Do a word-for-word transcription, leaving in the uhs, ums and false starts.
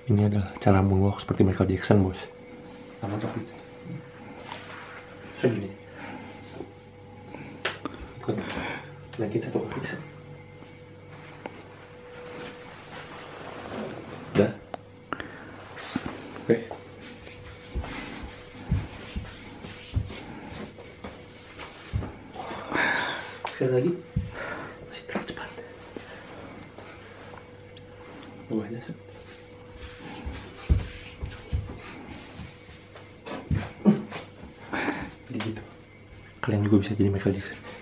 Ini adalah cara moonwalk seperti Michael Jackson, bos. Sama topi. So gini. Bukan. Lagi satu kaki bisa. Udah. Oke. Sekali lagi. Masih terlalu cepat. Bawahnya sih. Gitu. Kalian juga bisa jadi Michael Jackson.